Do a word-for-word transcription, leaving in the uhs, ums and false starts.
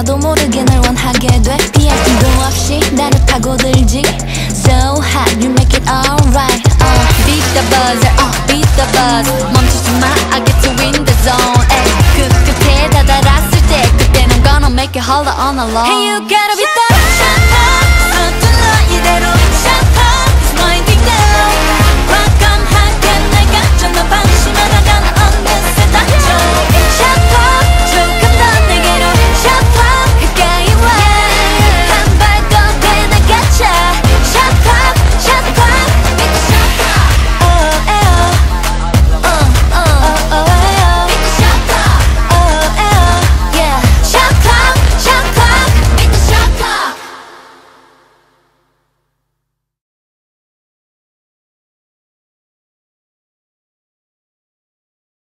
나도 모르게 널 원하게 돼 피할 틈도 없이 나를 파고들지 So hot, you make it alright uh, Beat the buzzer, uh, beat the buzz 멈추지 마, I get to win the zone ay, 그 끝에 다다랐을 때 그때는 gonna make it harder all along Hey, you gotta be the